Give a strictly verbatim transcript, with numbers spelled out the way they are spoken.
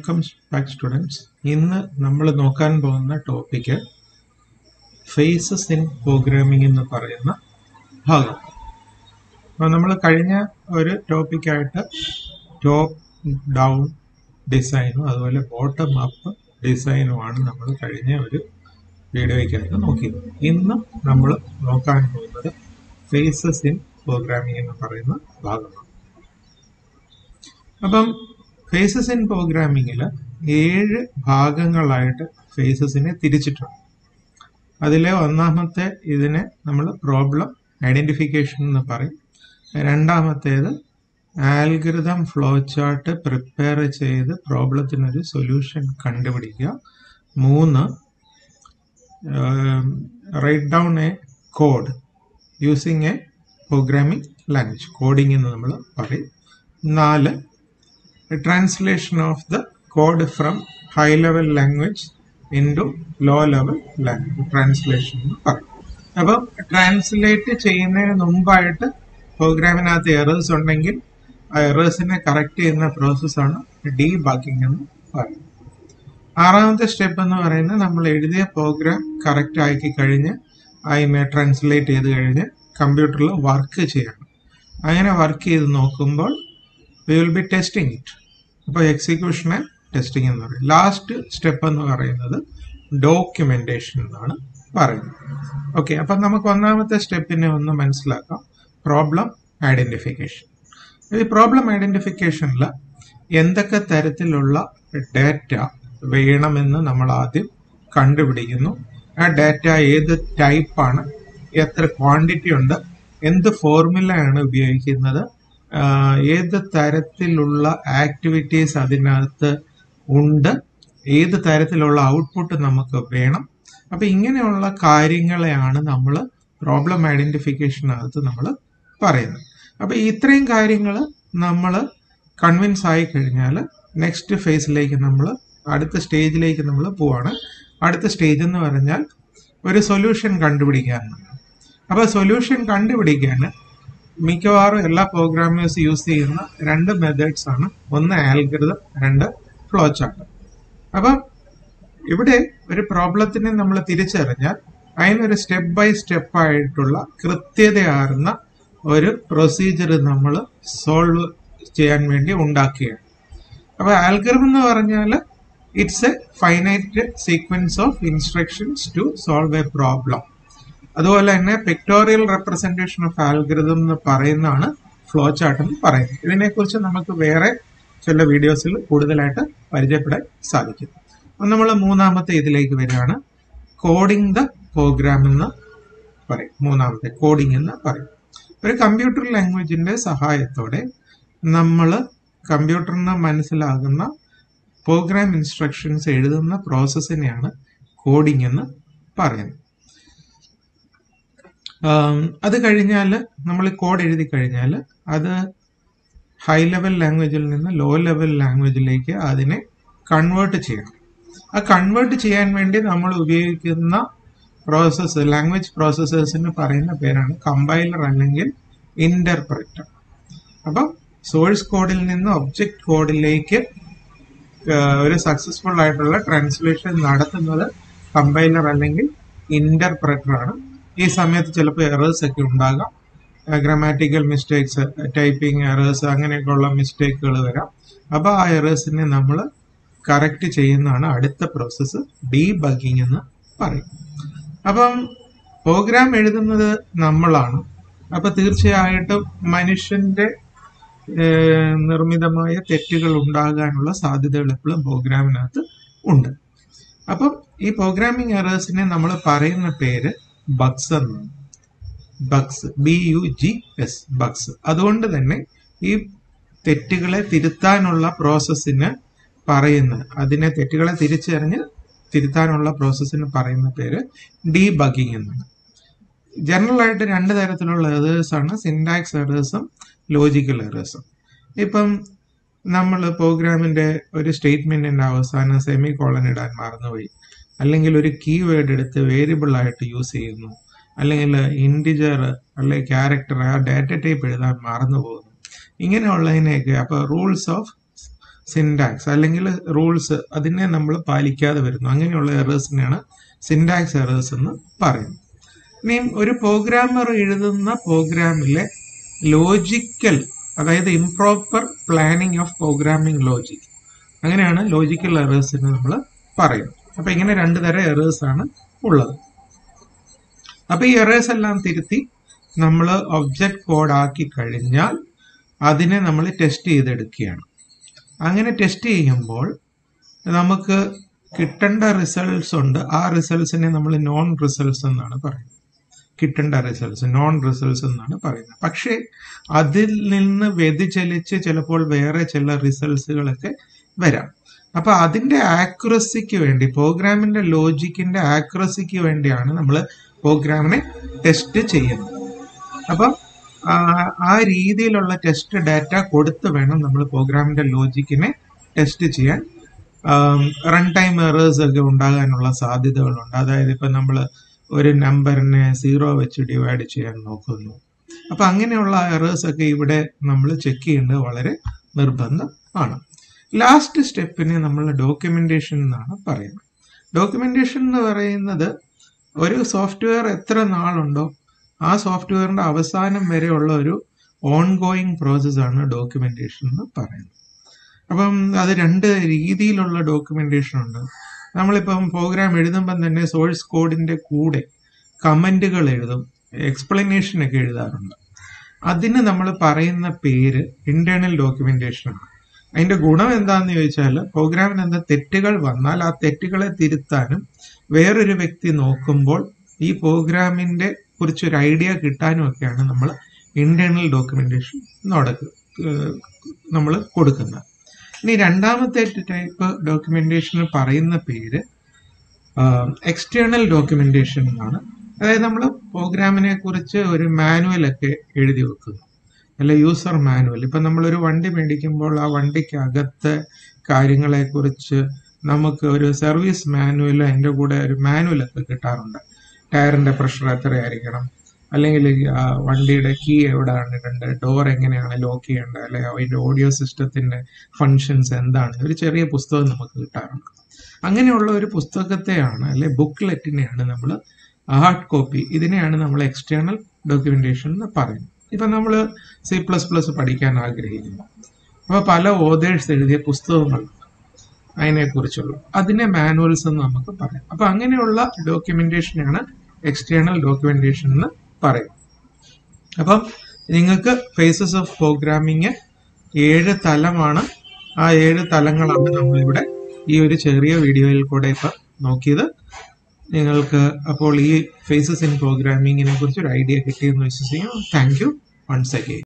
Welcome back students. ഇന്ന് നമ്മൾ നോക്കാൻ പോകുന്ന ടോപ്പിക്ക് ഫേസസ് ഇൻ പ്രോഗ്രാമിംഗ് എന്ന് പറയുന്ന ഭാഗം. അപ്പോൾ നമ്മൾ കഴിഞ്ഞ ഒരു ടോപ്പിക്കായിട്ട് ടോപ്പ് ഡൗൺ ഡിസൈനും അതുപോലെ ബോട്ടം അപ്പ് ഡിസൈനുമാണ് നമ്മൾ കഴിഞ്ഞ ഒരു വീഡിയോയ്ക്കായിട്ട് നോക്കിയത്. ഇന്ന് നമ്മൾ നോക്കാൻ പോകുന്നത് ഫേസസ് ഇൻ പ്രോഗ്രാമിംഗ് എന്ന് പറയുന്ന ഭാഗമാണ്. അപ്പം ഫേസസ് ഇൻ പ്രോഗ്രാമിങ്ങിൽ ഏഴ് ഭാഗങ്ങളായിട്ട് ഫേസസിനെ തിരിച്ചിട്ടുണ്ട്. അതിലെ ഒന്നാമത്തെ ഇതിനെ നമ്മൾ പ്രോബ്ലം ഐഡന്റിഫിക്കേഷൻ എന്ന് പറയും. രണ്ടാമത്തേത് ആൽഗരിതം ഫ്ലോ ചാർട്ട് പ്രിപ്പയർ ചെയ്ത് പ്രോബ്ലത്തിനൊരു സൊല്യൂഷൻ കണ്ടുപിടിക്കുക. മൂന്ന് write down a code using a programming language, coding എന്ന് നമ്മൾ പറയും. നാല് translation of the code from high level language into low level language, translation എന്ന് പറയും. അപ്പം ട്രാൻസ്ലേറ്റ് ചെയ്യുന്നതിന് മുമ്പായിട്ട് പ്രോഗ്രാമിനകത്ത് എറേഴ്സ് ഉണ്ടെങ്കിൽ ആ എറേഴ്സിനെ കറക്റ്റ് ചെയ്യുന്ന പ്രോസസ്സാണ് ഡീബഗ്ഗിംഗ് എന്ന് പറയുന്നത്. ആറാമത്തെ സ്റ്റെപ്പ് എന്ന് പറയുന്നത് നമ്മൾ എഴുതിയ പ്രോഗ്രാം കറക്റ്റ് ആക്കി കഴിഞ്ഞ് അതിനെ ട്രാൻസ്ലേറ്റ് ചെയ്ത് കഴിഞ്ഞ് കമ്പ്യൂട്ടറിൽ വർക്ക് ചെയ്യണം. അങ്ങനെ വർക്ക് ചെയ്ത് നോക്കുമ്പോൾ we will be testing it. അപ്പോൾ എക്സിക്യൂഷനെ ടെസ്റ്റിംഗ് എന്ന് പറയും. ലാസ്റ്റ് സ്റ്റെപ്പ് എന്ന് പറയുന്നത് ഡോക്യുമെന്റേഷൻ എന്നാണ് പറയുന്നത്. ഓക്കെ, അപ്പം നമുക്ക് ഒന്നാമത്തെ സ്റ്റെപ്പിനെ ഒന്ന് മനസ്സിലാക്കാം. Problem identification. ഈ പ്രോബ്ലം ഐഡന്റിഫിക്കേഷനിൽ എന്തൊക്കെ തരത്തിലുള്ള ഡാറ്റ വേണമെന്ന് നമ്മൾ ആദ്യം കണ്ടുപിടിക്കുന്നു. ആ ഡാറ്റ ഏത് ടൈപ്പാണ്, എത്ര ക്വാണ്ടിറ്റി ഉണ്ട്, എന്ത് ഫോർമുലയാണ് ഉപയോഗിക്കുന്നത്, ഏത് തരത്തിലുള്ള ആക്ടിവിറ്റീസ് അതിനകത്ത് ഉണ്ട്, ഏത് തരത്തിലുള്ള ഔട്ട്പുട്ട് നമുക്ക് വേണം. അപ്പൊ ഇങ്ങനെയുള്ള കാര്യങ്ങളെയാണ് നമ്മൾ പ്രോബ്ലം ഐഡന്റിഫിക്കേഷനകത്ത് നമ്മൾ പറയുന്നത്. അപ്പൊ ഇത്രയും കാര്യങ്ങൾ നമ്മൾ കൺവിൻസ് ആയി കഴിഞ്ഞാൽ നെക്സ്റ്റ് ഫേസിലേക്ക് നമ്മൾ അടുത്ത സ്റ്റേജിലേക്ക് നമ്മൾ പോവാണ്. അടുത്ത സ്റ്റേജ് എന്ന് പറഞ്ഞാൽ ഒരു സൊല്യൂഷൻ കണ്ടുപിടിക്കാനാണ്. അപ്പൊ സൊല്യൂഷൻ കണ്ടുപിടിക്കാൻ മിക്കവാറും എല്ലാ പ്രോഗ്രാമേഴ്സ് യൂസ് ചെയ്യുന്ന രണ്ട് മെത്തേഡ്സ് ആണ്. ഒന്ന് ആൽഗരിതം, രണ്ട് ഫ്ലോ ചാർട്ട്. അപ്പം ഇവിടെ ഒരു പ്രോബ്ലത്തിനെ നമ്മൾ തിരിച്ചറിഞ്ഞാൽ അതിനൊരു സ്റ്റെപ്പ് ബൈ സ്റ്റെപ്പ് ആയിട്ടുള്ള കൃത്യതയാർന്ന ഒരു പ്രൊസീജിയർ നമ്മൾ സോൾവ് ചെയ്യാൻ വേണ്ടി ഉണ്ടാക്കുകയാണ്. അപ്പൊ ആൽഗരിതം എന്ന് പറഞ്ഞാൽ it's a finite sequence of instructions to solve a problem. അതുപോലെ തന്നെ പിക്ടോറിയൽ റെപ്രസെന്റേഷൻ ഓഫ് ആൽഗരിതം എന്ന് പറയുന്നതാണ് ഫ്ലോ ചാർട്ട് എന്ന് പറയുന്നത്. ഇതിനെക്കുറിച്ച് നമുക്ക് വേറെ ചില വീഡിയോസിൽ കൂടുതലായിട്ട് പരിചയപ്പെടാൻ സാധിക്കും. നമ്മൾ മൂന്നാമത്തെ ഇതിലേക്ക് വരികയാണ്. കോഡിംഗ് ദ പ്രോഗ്രാം എന്ന് പറയും. മൂന്നാമത്തെ കോഡിംഗ് എന്ന് പറയും. ഒരു കമ്പ്യൂട്ടർ ലാംഗ്വേജിന്റെ സഹായത്തോടെ നമ്മൾ കമ്പ്യൂട്ടറിന് മനസ്സിലാകുന്ന പ്രോഗ്രാം ഇൻസ്ട്രക്ഷൻസ് എഴുതുന്ന പ്രോസസ്സിനെയാണ് കോഡിംഗ് എന്ന് പറയുന്നത്. അത് കഴിഞ്ഞാൽ നമ്മൾ കോഡ് എഴുതി കഴിഞ്ഞാൽ അത് ഹൈ ലെവൽ ലാംഗ്വേജിൽ നിന്ന് ലോ ലെവൽ ലാംഗ്വേജിലേക്ക് അതിനെ കൺവേർട്ട് ചെയ്യണം. ആ കൺവേർട്ട് ചെയ്യാൻ വേണ്ടി നമ്മൾ ഉപയോഗിക്കുന്ന പ്രോസസ്സ്, ലാംഗ്വേജ് പ്രോസസ്സേഴ്സിന് പറയുന്ന പേരാണ് കമ്പൈലർ അല്ലെങ്കിൽ ഇന്റർപ്രറ്റർ. അപ്പം സോഴ്സ് കോഡിൽ നിന്ന് ഒബ്ജക്റ്റ് കോഡിലേക്ക് ഒരു സക്സസ്ഫുൾ ആയിട്ടുള്ള ട്രാൻസ്ലേഷൻ നടത്തുന്നത് കമ്പൈലർ അല്ലെങ്കിൽ ഇന്റർപ്രറ്റർ ആണ്. ഈ സമയത്ത് ചിലപ്പോൾ എറേഴ്സ് ഒക്കെ ഉണ്ടാകാം, ഗ്രാമാറ്റിക്കൽ മിസ്റ്റേക്സ്, ടൈപ്പിംഗ് എറേഴ്സ്, അങ്ങനെയൊക്കെയുള്ള മിസ്റ്റേക്കുകൾ വരാം. അപ്പൊ ആ എറേഴ്സിനെ നമ്മൾ കറക്റ്റ് ചെയ്യുന്നതാണ് അടുത്ത പ്രോസസ്സ് ഡീബഗ്ഗിംഗ് എന്ന് പറയും. അപ്പം പ്രോഗ്രാം എഴുതുന്നത് നമ്മളാണ്. അപ്പൊ തീർച്ചയായിട്ടും മനുഷ്യന്റെ നിർമ്മിതമായ തെറ്റുകൾ ഉണ്ടാകാനുള്ള സാധ്യതകൾ എപ്പോഴും പ്രോഗ്രാമിനകത്ത് ഉണ്ട്. അപ്പം ഈ പ്രോഗ്രാമിംഗ് എറേഴ്സിനെ നമ്മൾ പറയുന്ന പേര് ബഗ്സ് എന്നാണ്. Bugs, B U G S, bugs. അതുകൊണ്ട് തന്നെ ഈ തെറ്റുകളെ തിരുത്താനുള്ള പ്രോസസ്സിന് പറയുന്ന, അതിനെ തെറ്റുകളെ തിരിച്ചറിഞ്ഞ് തിരുത്താനുള്ള പ്രോസസ്സിന് പറയുന്ന പേര് ഡീബഗ്ഗിംഗ് എന്നാണ്. ജനറൽ ആയിട്ട് രണ്ട് തരത്തിലുള്ള എറേഴ്സ് ആണ്, സിൻടാക്സ് എറേഴ്സും ലോജിക്കൽ എറേഴ്സും. ഇപ്പം നമ്മൾ പ്രോഗ്രാമിന്റെ ഒരു സ്റ്റേറ്റ്മെന്റിന്റെ അവസാനം സെമി കോളൻ ഇടാൻ മറന്നുപോയി, അല്ലെങ്കിൽ ഒരു കീവേഡ് എടുത്ത് വേരിയബിൾ ആയിട്ട് യൂസ് ചെയ്യുന്നു, അല്ലെങ്കിൽ ഇൻഡിജർ അല്ലെങ്കിൽ ക്യാരക്ടർ ആ ഡാറ്റ ടൈപ്പ് എഴുതാൻ മറന്നു പോകുന്നു. ഇങ്ങനെയുള്ളതിനെയൊക്കെ അപ്പോൾ റൂൾസ് ഓഫ് സിൻടാക്സ് അല്ലെങ്കിൽ റൂൾസ് അതിനെ നമ്മൾ പാലിക്കാതെ വരുന്നു. അങ്ങനെയുള്ള എറേഴ്സിനെയാണ് സിൻടാക്സ് എറേഴ്സ് എന്ന് പറയുന്നത്. ഇനിയും ഒരു പ്രോഗ്രാമർ എഴുതുന്ന പ്രോഗ്രാമിലെ ലോജിക്കൽ, അതായത് improper planning of programming logic, അങ്ങനെയാണ് ലോജിക്കൽ എറേഴ്സിന് നമ്മൾ പറയുന്നത്. അപ്പൊ ഇങ്ങനെ രണ്ട് തരം എറേഴ്സ് ആണ് ഉള്ളത്. അപ്പൊ ഈ എറേഴ്സ് എല്ലാം തിരുത്തി നമ്മൾ ഒബ്ജക്റ്റ് കോഡ് ആക്കി കഴിഞ്ഞാൽ അതിനെ നമ്മൾ ടെസ്റ്റ് ചെയ്തെടുക്കുകയാണ്. അങ്ങനെ ടെസ്റ്റ് ചെയ്യുമ്പോൾ നമുക്ക് കിട്ടേണ്ട റിസൾട്ട്സ് ഉണ്ട്. ആ റിസൾട്ട്സിനെ നമ്മൾ നോൺ റിസൾട്ട്സ് എന്നാണ് പറയുന്നത്. കിട്ടേണ്ട റിസൾട്ട്സ് നോൺ റിസൾട്ട്സ് എന്നാണ് പറയുന്നത്. പക്ഷേ അതിൽ നിന്ന് വ്യതിചലിച്ച് ചിലപ്പോൾ വേറെ ചില റിസൾട്ട്സുകളൊക്കെ വരാം. അപ്പൊ അതിന്റെ ആക്യുറസിക്ക് വേണ്ടി, പ്രോഗ്രാമിന്റെ ലോജിക്കിന്റെ ആക്യുറസിക്ക് വേണ്ടിയാണ് നമ്മൾ പ്രോഗ്രാമിനെ ടെസ്റ്റ് ചെയ്യുന്നത്. അപ്പം ആ രീതിയിലുള്ള ടെസ്റ്റ് ഡാറ്റ കൊടുത്ത് വേണം നമ്മൾ പ്രോഗ്രാമിന്റെ ലോജിക്കിനെ ടെസ്റ്റ് ചെയ്യാൻ. റൺ ടൈം എറേഴ്സ് ഒക്കെ ഉണ്ടാകാനുള്ള സാധ്യതകളുണ്ട്. അതായത് ഇപ്പൊ നമ്മൾ ഒരു നമ്പറിനെ സീറോ വെച്ച് ഡിവൈഡ് ചെയ്യാൻ നോക്കുന്നു. അപ്പൊ അങ്ങനെയുള്ള എറേഴ്സ് ഒക്കെ ഇവിടെ നമ്മൾ ചെക്ക് ചെയ്യേണ്ടത് വളരെ നിർബന്ധമാണ്. ലാസ്റ്റ് സ്റ്റെപ്പിന് നമ്മൾ ഡോക്യുമെന്റേഷൻ എന്നാണ് പറയുന്നത്. ഡോക്യുമെന്റേഷൻ എന്ന് പറയുന്നത് ഒരു സോഫ്റ്റ്വെയർ എത്ര നാളുണ്ടോ ആ സോഫ്റ്റ്വെയറിന്റെ അവസാനം വരെയുള്ള ഒരു ഓൺ ഗോയിങ് പ്രോസസ്സാണ് ഡോക്യുമെന്റേഷൻ എന്ന് പറയുന്നത്. അപ്പം അത് രണ്ട് രീതിയിലുള്ള ഡോക്യുമെന്റേഷൻ ഉണ്ട്. നമ്മളിപ്പം പ്രോഗ്രാം എഴുതുമ്പം തന്നെ സോഴ്സ് കോഡിന്റെ കൂടെ കമന്റുകൾ എഴുതും, എക്സ്പ്ലനേഷൻ ഒക്കെ എഴുതാറുണ്ട്. അതിന് നമ്മൾ പറയുന്ന പേര് ഇന്റേണൽ ഡോക്യുമെന്റേഷൻ ആണ്. അതിന്റെ ഗുണം എന്താണെന്ന് ചോദിച്ചാൽ പ്രോഗ്രാമിന് എന്താ തെറ്റുകൾ വന്നാൽ ആ തെറ്റുകളെ തിരുത്താനും വേറൊരു വ്യക്തി നോക്കുമ്പോൾ ഈ പ്രോഗ്രാമിന്റെ കുറിച്ചൊരു ഐഡിയ കിട്ടാനും ഒക്കെയാണ് നമ്മൾ ഇന്റേണൽ ഡോക്യുമെന്റേഷൻ നമ്മൾ കൊടുക്കുന്നത്. ഇനി രണ്ടാമത്തെ ടൈപ്പ് ഡോക്യുമെന്റേഷന് പറയുന്ന പേര് എക്സ്റ്റേണൽ ഡോക്യുമെന്റേഷൻ എന്നാണ്. അതായത് നമ്മൾ പ്രോഗ്രാമിനെ കുറിച്ച് ഒരു മാനുവൽ ഒക്കെ എഴുതി വെക്കുന്നു, അല്ല യൂസർ മാനുവൽ. ഇപ്പൊ നമ്മളൊരു വണ്ടി മേടിക്കുമ്പോൾ ആ വണ്ടിക്കകത്തെ കാര്യങ്ങളെ കുറിച്ച് നമുക്ക് ഒരു സർവീസ് മാനുവൽ, അതിൻ്റെ കൂടെ ഒരു മാനുവൽ ഒക്കെ കിട്ടാറുണ്ട്. ടയറിന്റെ പ്രഷർ എത്രയായിരിക്കണം, അല്ലെങ്കിൽ വണ്ടിയുടെ കീ എവിടെയാണ് ഇടേണ്ടത്, ഡോർ എങ്ങനെയാണ് ലോക്ക് ചെയ്യേണ്ടത്, അല്ലെങ്കിൽ അതിന്റെ ഓഡിയോ സിസ്റ്റത്തിന്റെ ഫങ്ഷൻസ് എന്താണ്, ഒരു ചെറിയ പുസ്തകം നമുക്ക് കിട്ടാറുണ്ട്. അങ്ങനെയുള്ള ഒരു പുസ്തകത്തെയാണ്, അല്ലെ ബുക്ക്ലെറ്റിനെയാണ് നമ്മൾ ഹാർഡ് കോപ്പി, ഇതിനെയാണ് നമ്മൾ എക്സ്റ്റേണൽ ഡോക്യുമെന്റേഷൻ എന്ന് പറയുന്നത്. ഇപ്പൊ നമ്മൾ സി പ്ലസ് പ്ലസ് പഠിക്കാൻ ആഗ്രഹിക്കുന്നു. അപ്പൊ പല ഓതേഴ്സ് എഴുതിയ പുസ്തകങ്ങൾ അതിനെക്കുറിച്ചുള്ള അതിനെ മാനുവൽസ് എന്ന് നമുക്ക് പറയാം. അപ്പൊ അങ്ങനെയുള്ള ഡോക്യുമെന്റേഷനാണ് എക്സ്റ്റേണൽ ഡോക്യുമെന്റേഷൻ എന്ന് പറയും. അപ്പം നിങ്ങൾക്ക് ഫേസസ് ഓഫ് പ്രോഗ്രാമിങ് ഏഴ് തലമാണ്. ആ ഏഴ് തലങ്ങളാണ് നമ്മളിവിടെ ഈ ഒരു ചെറിയ വീഡിയോയിൽ കൂടെ ഇപ്പൊ നോക്കിയത്. നിങ്ങൾക്ക് അപ്പോൾ ഈ ഫേസസ് ഇൻ പ്രോഗ്രാമിങ്ങിനെ കുറിച്ച് ഒരു ഐഡിയ കിട്ടിയെന്ന് വിശ്വസിക്കുന്നു. Thank you once again.